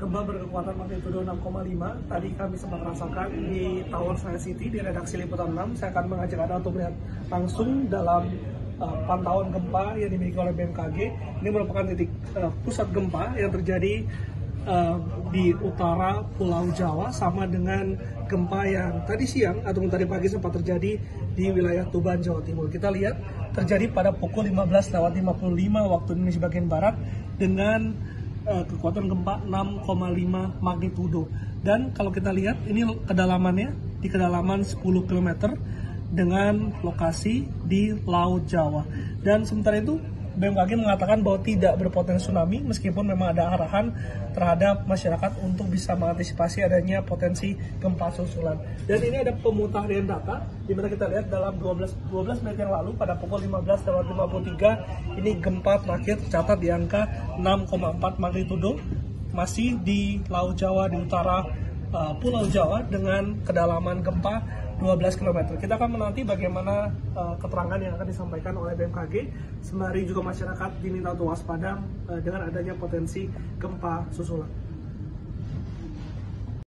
Gempa berkekuatan magnitudo 6,5 tadi kami sempat rasakan di Tower Senayan City di redaksi Liputan 6. Saya akan mengajak Anda untuk melihat langsung dalam pantauan gempa yang dimiliki oleh BMKG. Ini merupakan titik pusat gempa yang terjadi di utara Pulau Jawa, sama dengan gempa yang tadi siang atau tadi pagi sempat terjadi di wilayah Tuban, Jawa Timur. Kita lihat terjadi pada pukul 15.55 waktu Indonesia bagian Barat dengan kekuatan gempa 6,5 magnitudo. Dan kalau kita lihat ini kedalamannya di kedalaman 10 km dengan lokasi di Laut Jawa. Dan sementara itu BMKG mengatakan bahwa tidak berpotensi tsunami, meskipun memang ada arahan terhadap masyarakat untuk bisa mengantisipasi adanya potensi gempa susulan. Dan ini ada pemutahiran data, di mana kita lihat dalam 12 menit yang lalu pada pukul 15.53 ini gempa terakhir tercatat di angka 6,4 magnitudo, masih di Laut Jawa di utara Pulau Jawa dengan kedalaman gempa 12 km. Kita akan menanti bagaimana keterangan yang akan disampaikan oleh BMKG. Sembari juga masyarakat diminta untuk waspada dengan adanya potensi gempa susulan.